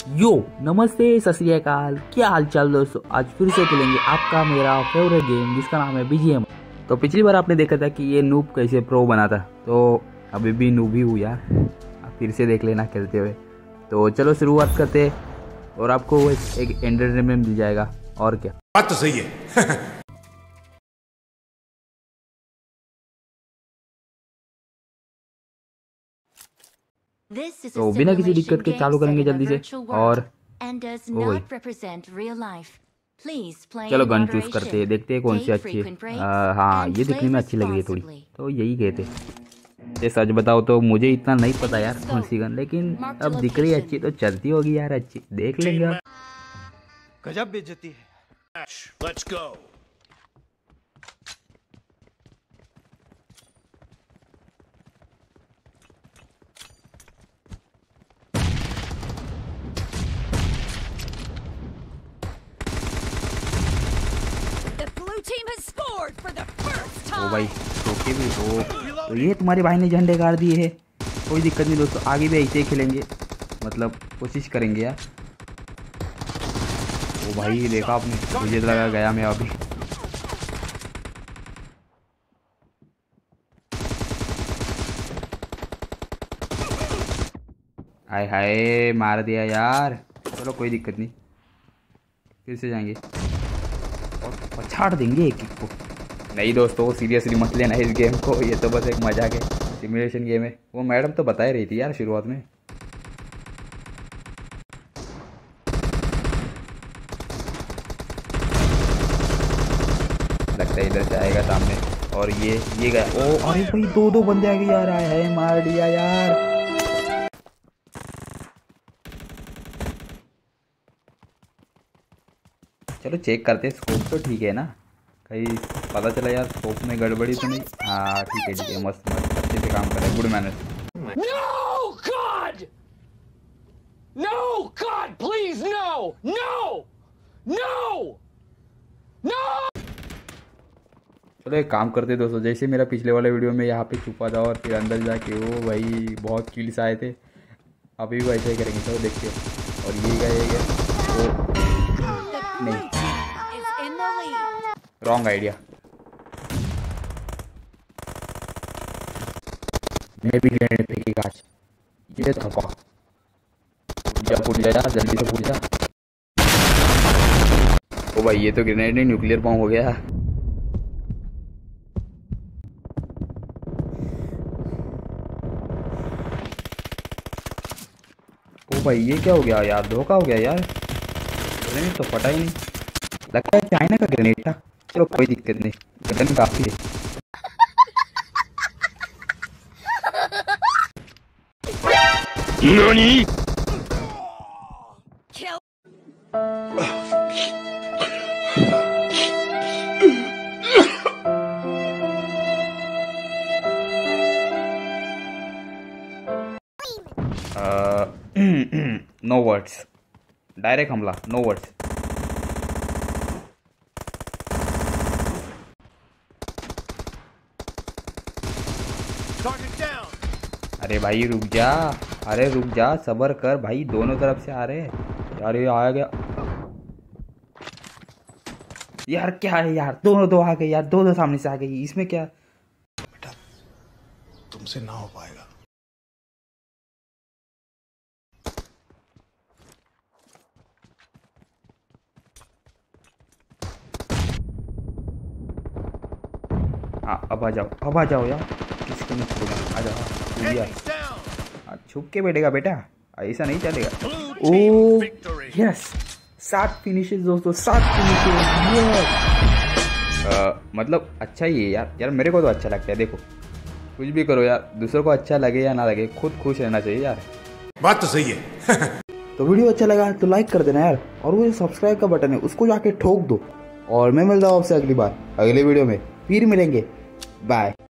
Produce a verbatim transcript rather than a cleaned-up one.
यो नमस्ते सत श्री अकाल, क्या हाल चाल दोस्तों। आज फिर से खेलेंगे आपका मेरा फेवरेट गेम जिसका नाम है बीजीएम। तो पिछली बार आपने देखा था कि ये नूब कैसे प्रो बना था, तो अभी भी नूब ही हूँ यार, आप फिर से देख लेना खेलते हुए। तो चलो शुरुआत करते हैं और आपको एक एंटरटेनमेंट मिल जाएगा और क्या। बात तो सही है। तो बिना किसी दिक्कत के चालू करेंगे जल्दी से और वो वही। चलो गन चूज करते हैं, देखते हैं कौन सी अच्छी है। हाँ ये दिखने में अच्छी लग रही है थोड़ी, तो यही कहते। ये सच बताओ तो मुझे इतना नहीं पता यार कौन सी गन, लेकिन अब दिख रही है अच्छी तो चलती होगी यार अच्छी, देख लेंगे अब। गजब बेइज्जती है। Let's go. ओ भाई ओके भी हो, तो ये तुम्हारे भाई ने झंडे गाड़ दिए है। कोई दिक्कत नहीं दोस्तों, आगे भी ऐसे ही खेलेंगे, मतलब कोशिश करेंगे यार। ओ भाई देखा आपने, मुझे लगा गया मैं अभी। हाय हाय मार दिया यार, चलो कोई दिक्कत नहीं, फिर से जाएंगे और पछाड़ देंगे एक एक को। नहीं दोस्तों सीरियसली मत लेना इस गेम को, ये तो बस एक मजाक है, सिमुलेशन गेम है। वो मैडम तो बता ही रही थी यार शुरुआत में। लगता है इधर से आएगा सामने, और ये ये गया। ओ अरे भाई दो दो बंदे आ गए यार, आए है मार दिया यार। चलो चेक करते हैं, स्कोप तो ठीक है ना, कहीं पता चला यार स्कोप में गड़बड़ी तो नहीं। हाँ ठीक है ठीक है, मस्त मस्त अच्छे से काम कर रहे हैं, good manner. No God! No God, please no! No! No! No! चलो एक काम करते दोस्तों, जैसे मेरा पिछले वाले वीडियो में यहाँ पे छुपा था और फिर अंदर जाके वो भाई बहुत किल्स आए थे, अभी भी वैसा ही करेंगे। चलो देखते हो। और ये गया ये गया वो नहीं, रॉन्ग आइडिया। मैं भी ग्रेनेड फेंकी काश, ये तो फुट जा फुट जा यार, जल्दी से फुट जा। ओ भाई ये तो ग्रेनेड नहीं न्यूक्लियर बॉम्ब हो गया। ओ भाई ये क्या हो गया यार, धोखा हो गया यार, ग्रेनेड तो फटा ही नहीं, लगता है चाइना का ग्रेनेड था। चलो कोई दिक्कत नहीं, गन काफी है। Nani? नो वर्ड्स, डायरेक्ट हमला, नो वर्ड्स। अरे भाई रुक जा, अरे रुक जा, सबर कर भाई, दोनों तरफ से आ रहे हैं यार। ये आ गया यार, क्या है यार, दोनों दो आ गए यार, दो दो सामने से आ गई, इसमें क्या। बेटा तुमसे ना हो पाएगा। हाँ अब आ जाओ, अब आ जाओ यार, किसको नहीं छोड़ना, आ जाओ यार। छुप के बैठेगा बेटा, ऐसा नहीं चलेगा। ओ यस, सात फिनिशेस दोस्तों, सात फिनिशेस। मतलब अच्छा ही है यार, यार मेरे को तो अच्छा लगता है। देखो कुछ भी करो यार, दूसरों को अच्छा लगे या ना लगे, खुद खुश रहना चाहिए यार। बात तो सही है। तो वीडियो अच्छा लगा तो लाइक कर देना यार, और वो जो सब्सक्राइब का बटन है उसको जाके ठोक दो। और मैं मिलता हूँ आपसे अगली बार, अगले वीडियो में फिर मिलेंगे, बाय।